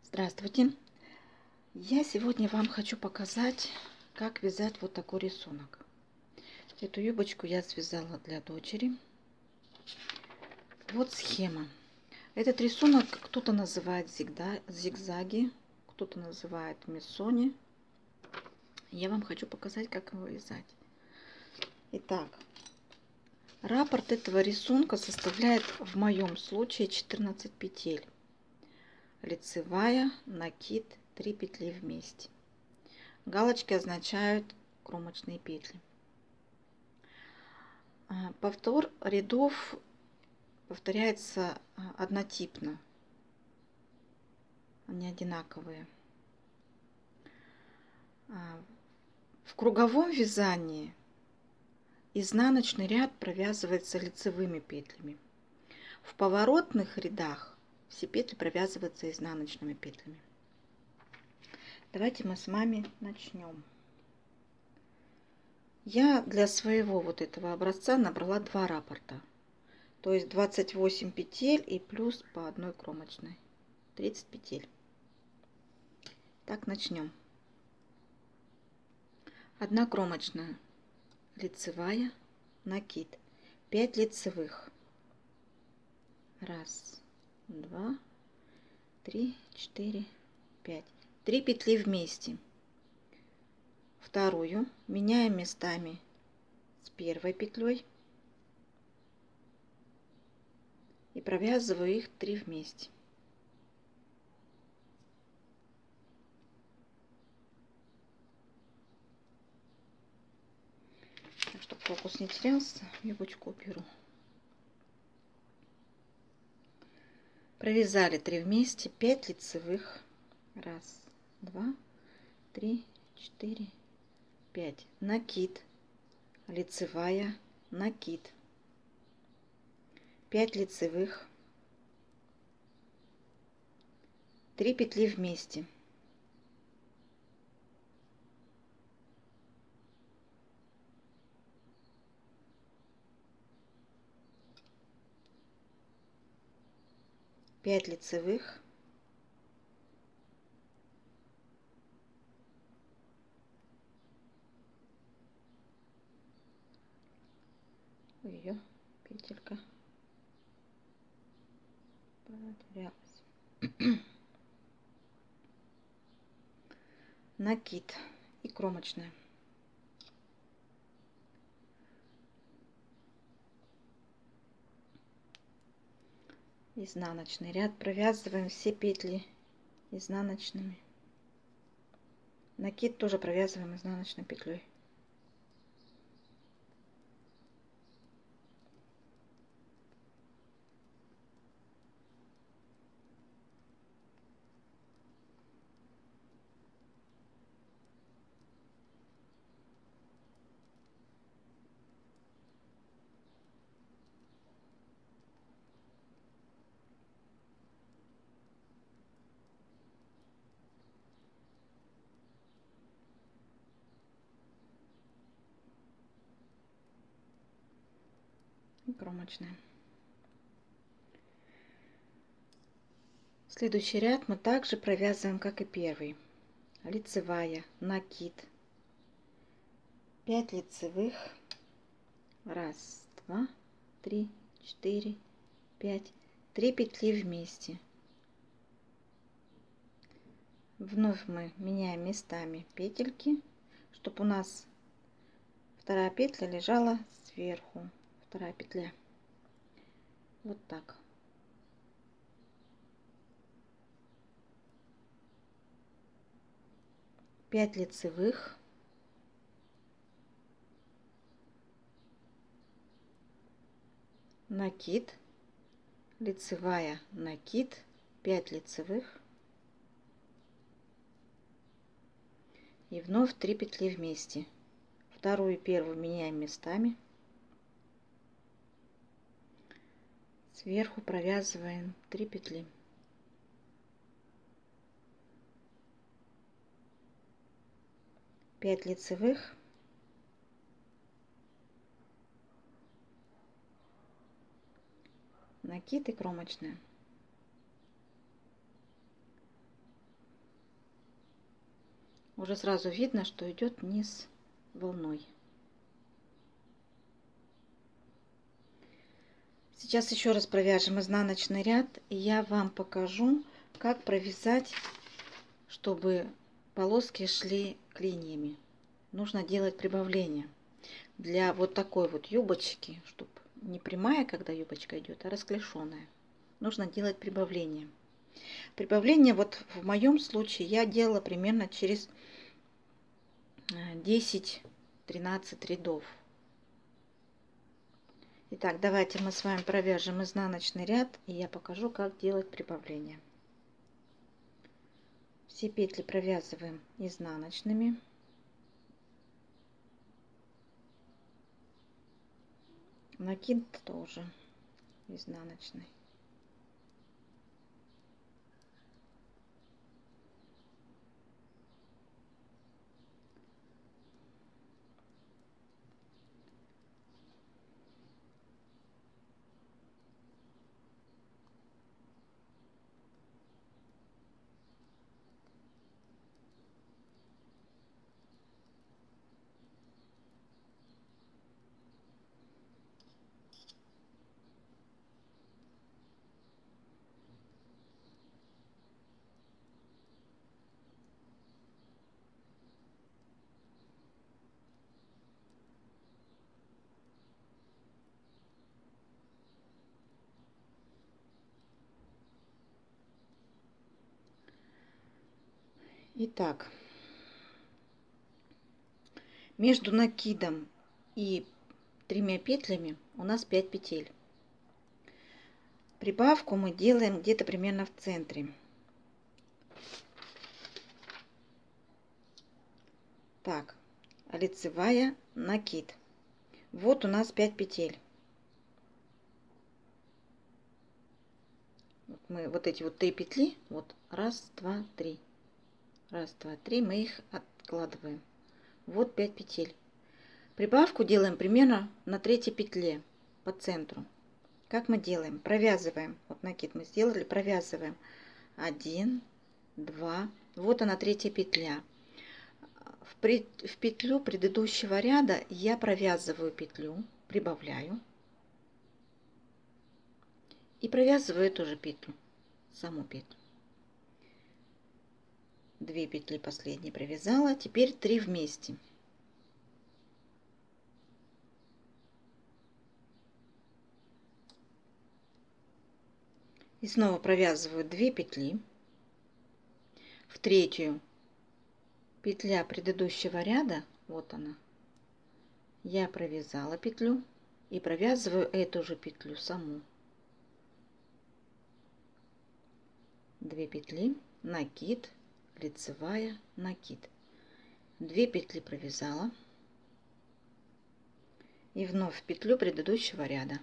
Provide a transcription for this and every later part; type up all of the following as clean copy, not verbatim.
Здравствуйте! Я сегодня вам хочу показать, как вязать вот такой рисунок. Эту юбочку я связала для дочери. Вот схема. Этот рисунок кто-то называет зигзаги, кто-то называет миссони. Я вам хочу показать, как его вязать. Итак, раппорт этого рисунка составляет в моем случае 14 петель. Лицевая, накид, 3 петли вместе. Галочки означают кромочные петли. Повтор рядов повторяется однотипно, они одинаковые. В круговом вязании изнаночный ряд провязывается лицевыми петлями. В поворотных рядах все петли провязываются изнаночными петлями. Давайте мы с вами начнем. Я для своего вот этого образца набрала 2 раппорта, то есть 28 петель и плюс по одной кромочной, 30 петель. Так, начнем. 1 кромочная, лицевая, накид, 5 лицевых. 1, 2, 3, 4, 5. 3 петли вместе. Вторую меняем местами с первой петлей и провязываю их 3 вместе. Так, чтобы фокус не терялся, юбочку уберу. Провязали 3 вместе, 5 лицевых. 1, 2, 3, 4, 5. Накид, лицевая, накид, 5 лицевых, 3 петли вместе. Пять лицевых, ее петелька потерялась. Накид и кромочная. Изнаночный ряд, провязываем все петли изнаночными. Накид тоже провязываем изнаночной петлей. И кромочная. Следующий ряд мы также провязываем, как и первый. Лицевая, накид, 5 лицевых, 1, 2, 3, 4, 5, 3 петли вместе. Вновь мы меняем местами петельки, чтобы у нас вторая петля лежала сверху. Вторая петля. Вот так. Пять лицевых, накид, лицевая, накид, 5 лицевых и вновь 3 петли вместе. Вторую и первую меняем местами. Сверху провязываем 3 петли. Пять лицевых, накид и кромочная. уже сразу видно, что идет низ волной. Сейчас еще раз провяжем изнаночный ряд, и я вам покажу, как провязать, чтобы полоски шли клиньями. Нужно делать прибавление для вот такой вот юбочки, чтобы не прямая, когда юбочка идет, а расклешенная. Нужно делать прибавление. Прибавление вот в моем случае я делала примерно через 10-13 рядов. Итак, давайте мы с вами провяжем изнаночный ряд, и я покажу, как делать прибавление. Все петли провязываем изнаночными. Накид тоже изнаночный. Итак, между накидом и 3 петлями у нас 5 петель. Прибавку мы делаем где-то примерно в центре. Так, лицевая, накид. Вот у нас 5 петель. Мы вот эти вот 3 петли, вот раз, два, три. Раз, два, три, мы их откладываем. Вот 5 петель. Прибавку делаем примерно на 3 петле по центру. Как мы делаем? Провязываем. Вот накид мы сделали, провязываем. 1, 2. Вот она 3 петля. В петлю предыдущего ряда я провязываю петлю, прибавляю. И провязываю эту же петлю, саму петлю. 2 петли последние провязала, теперь 3 вместе. И снова провязываю 2 петли. В третью петля предыдущего ряда, вот она, я провязала петлю и провязываю эту же петлю саму. 2 петли, накид, лицевая, накид. 2 петли провязала и вновь в петлю предыдущего ряда,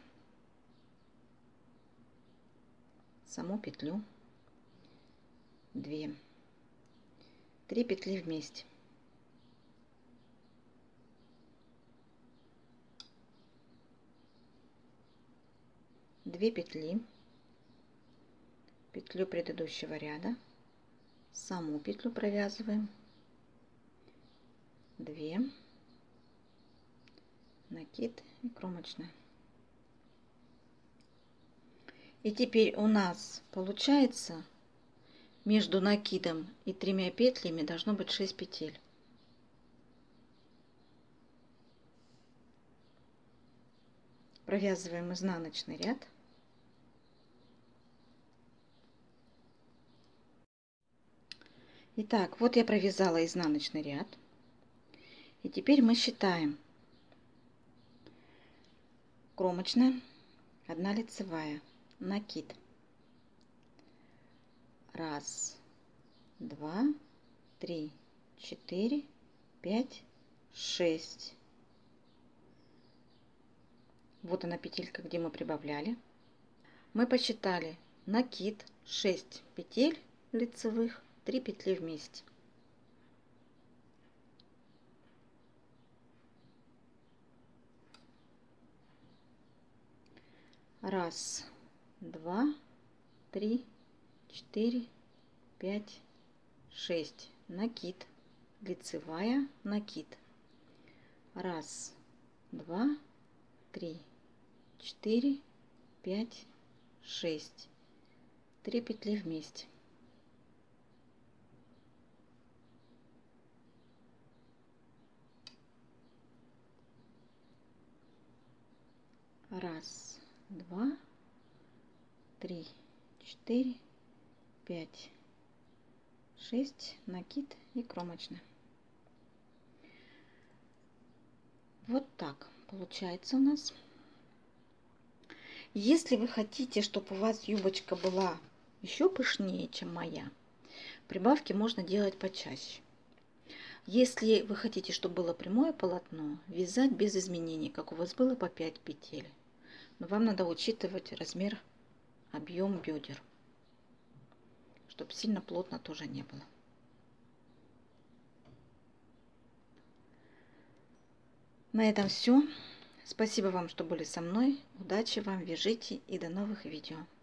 саму петлю, 2, 3 петли вместе. Две петли, петлю предыдущего ряда, саму петлю провязываем, 2, накид и кромочная. И теперь у нас получается между накидом и 3 петлями должно быть 6 петель. Провязываем изнаночный ряд. Итак, вот я провязала изнаночный ряд. И теперь мы считаем. Кромочная, 1 лицевая, накид. 1, 2, 3, 4, 5, 6. Вот она петелька, где мы прибавляли. Мы посчитали накид 6 петель лицевых, 3 петли вместе. Раз, два, 3, 4, 5, 6. Накид лицевая, накид. 1, 2, 3, 4, 5, 6. 3 петли вместе. Раз, 2, 3, 4, 5, 6, накид и кромочная. Вот так получается у нас. Если вы хотите, чтобы у вас юбочка была еще пышнее, чем моя, прибавки можно делать почаще. Если вы хотите, чтобы было прямое полотно, вязать без изменений, как у вас было, по 5 петель. Но вам надо учитывать размер, объем бедер, чтобы сильно плотно тоже не было. На этом все. Спасибо вам, что были со мной. Удачи вам, вяжите и до новых видео.